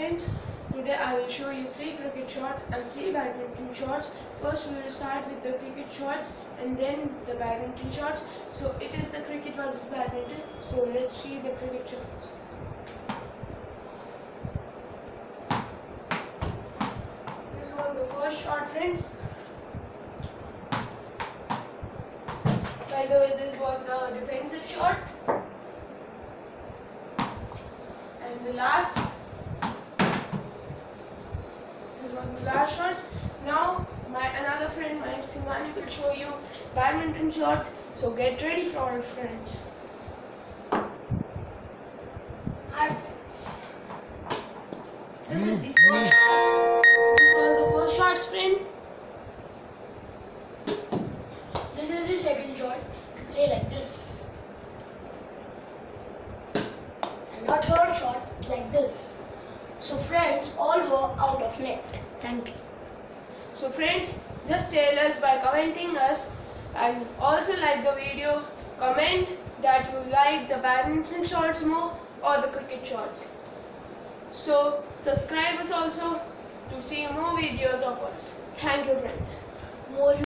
friends, today I will show you 3 cricket shots and 3 badminton shots. First we will start with the cricket shots and then the badminton shots. So it is the cricket versus badminton. So let's see the cricket shots. This was the first shot, friends. By the way, this was the defensive shot. And the last, this was the last shot. Now another friend, Mayank Singhani, will show you badminton shots. So get ready for it, friends. Hi friends. This was the first shots, friend. This is the second shot. To play like this. And not third shot like this. So friends, all were out of net. Thank you. So friends, just tell us by commenting us, and also like the video. Comment that you like the badminton shots more or the cricket shots. So subscribe us also to see more videos of us. Thank you, friends. More